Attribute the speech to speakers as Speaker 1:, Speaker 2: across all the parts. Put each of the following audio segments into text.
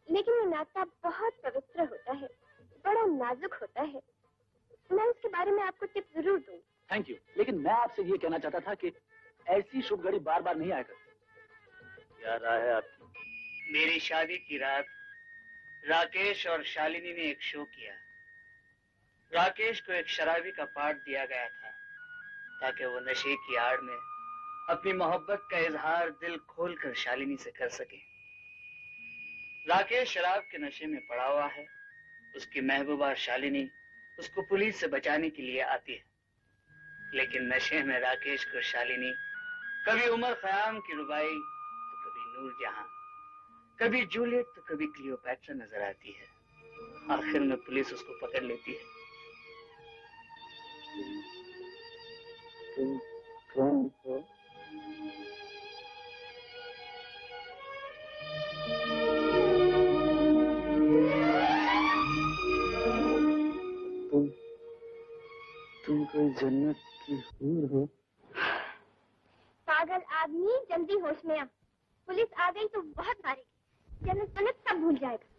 Speaker 1: लेकिन वो नाता बहुत पवित्र होता है, बड़ा नाजुक होता है। मैं उसके बारे में आपको टिप जरूर दूंगी।
Speaker 2: Thank you. लेकिन मैं आपसे ये कहना चाहता था कि ऐसी शुभ घड़ी बार बार नहीं आया करती। क्या राय है आपकी?
Speaker 3: मेरी शादी की रात राकेश और शालिनी ने एक शो किया। राकेश को एक शराबी का पार्ट दिया गया था ताकि वो नशे की आड़ में अपनी मोहब्बत का इजहार दिल खोलकर शालिनी से कर सके। राकेश शराब के नशे में पड़ा हुआ है। उसकी महबूबा शालिनी उसको पुलिस से बचाने के लिए आती है, लेकिन नशे में राकेश को शालिनी कभी उमर खयाम की रुबाई तो कभी नूरजहां, कभी जूलियट तो कभी क्लियोपैट्रा नजर आती है। आखिर में पुलिस उसको पकड़ लेती है।
Speaker 2: तुम कौन हो? तुम कोई जन्नत की हूर हो?
Speaker 1: पागल आदमी, जल्दी होश में आ। पुलिस आ गई तो बहुत मारेगी। जन्नत जन्नत सब भूल जाएगा।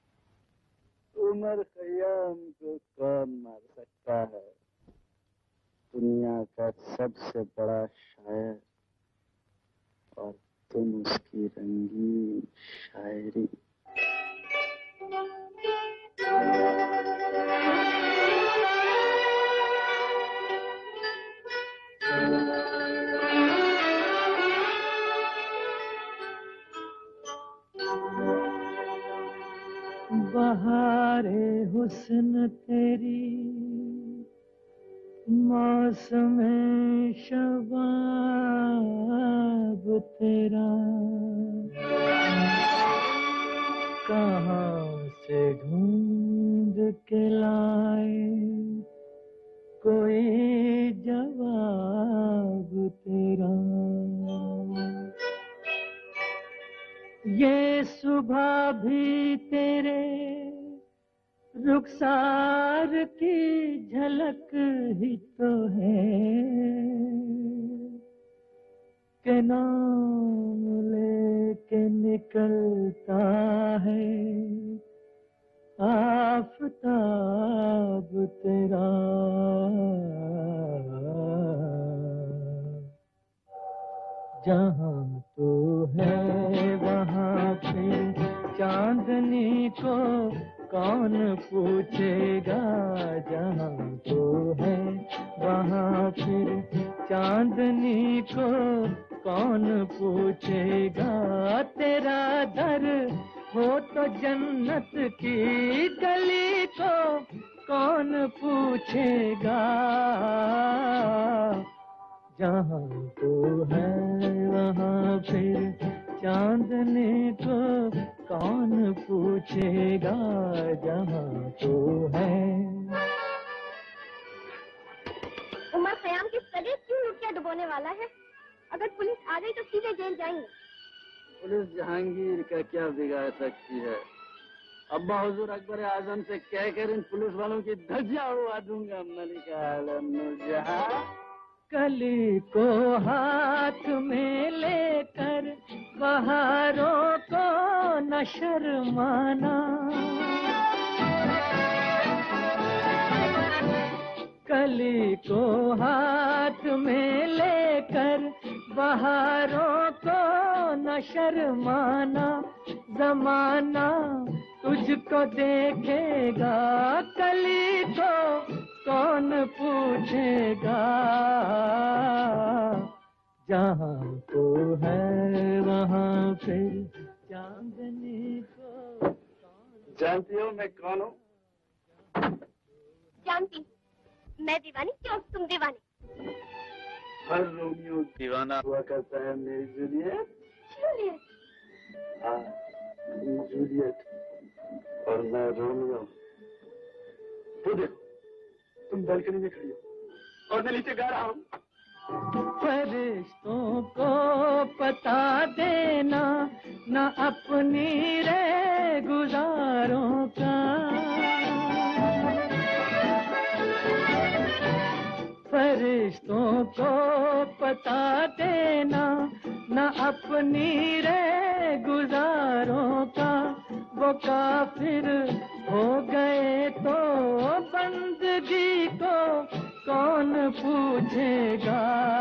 Speaker 2: उमर खयाम को कौन मार सकता है? दुनिया का सबसे बड़ा शायर, और तुम उसकी रंगीन शायरी।
Speaker 4: बहारे हुस्न तेरी, मौसम शबाब तेरा, कहाँ से ढूंढ के लाए कोई जवाब तेरा। ये सुबह भी तेरे रुखसार की झलक ही तो है कि नाम लेके निकलता है आफताब तेरा। जहाँ तू है वहाँ पे चांदनी को कौन पूछेगा। जहाँ तू है वहाँ फिर चांदनी को कौन पूछेगा। तेरा दर हो तो जन्नत की गली को कौन पूछेगा। जहाँ तू है वहाँ फिर चांदनी को कौन पूछेगा। जहाँ तू है।
Speaker 1: उमर खयाम की सदी क्यों लुटिया डुबोने वाला है? अगर पुलिस आ गई तो सीधे जेल जाएंगे।
Speaker 2: पुलिस जहांगीर का क्या बिगाड़ सकती है? अब्बा हुजूर अकबर आजम से कहकर इन पुलिस वालों की धज्जियां उड़वा दूंगा। मलिका आलम नूरजहां।
Speaker 4: कली को हाथ में लेकर बहारों को न शर्माना। कली को हाथ में लेकर बहारों को न शर्माना। जमाना तुझको देखेगा कली को कौन पूछेगा। जहाँ तू है वहाँ फिर चांदनी को।
Speaker 2: जानती हो मैं कौन हूँ?
Speaker 1: जानती, मैं दीवानी क्यों तुम दीवानी?
Speaker 2: हर रोमियो दीवाना हुआ करता है मेरी जूलियट।
Speaker 1: जूलियट?
Speaker 2: हाँ, तुम जूलियट और मैं रोमियो। तो देखो तुम बालकनी में खड़ी हो और मैं नीचे गा रहा हूँ।
Speaker 4: फरिश्तों को पता देना न अपनी रे गुजारों का। फरिश्तों को पता देना न अपनी रे गुजारों का। वो वो काफिर हो गए तो बंदगी को कौन पूछेगा।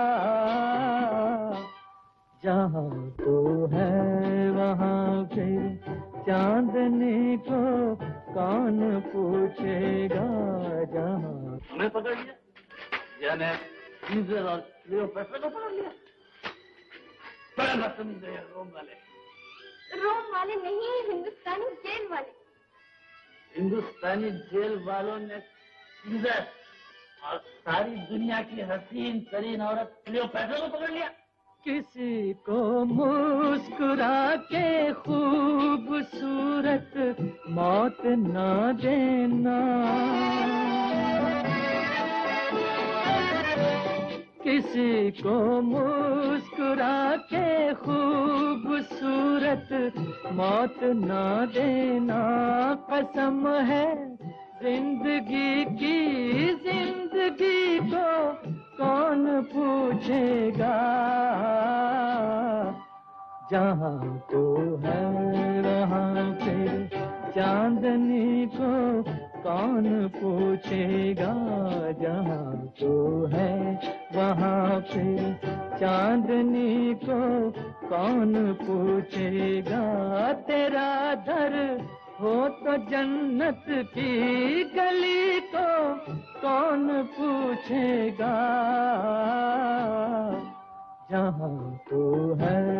Speaker 4: जहाँ तो है वहाँ फिर चांदनी को कौन पूछेगा। जहाँ
Speaker 2: हमें पकड़ लिया, यानी सीजर और क्लियोपेट्रा को पकड़ लिया। बड़ा बदतमीज है रोम वाले।
Speaker 1: रोम वाले नहीं, हिंदुस्तानी जेल वाले।
Speaker 2: हिंदुस्तानी जेल वालों ने सीजर और सारी दुनिया की हसीन तरीन औरत क्लियोपेट्रा को पकड़ लिया।
Speaker 4: किसी को मुस्कुरा के खूबसूरत मौत ना देना। किसी को मुस्कुरा के खूबसूरत मौत ना देना। कसम है जिंदगी की, जिंदगी को कौन पूछेगा। जहाँ तो है वहाँ फिर चांदनी को कौन पूछेगा। जहाँ तो है वहाँ फिर चांदनी को कौन पूछेगा। तेरा दर हो तो जन्नत की गली को कौन पूछेगा। जहाँ तो है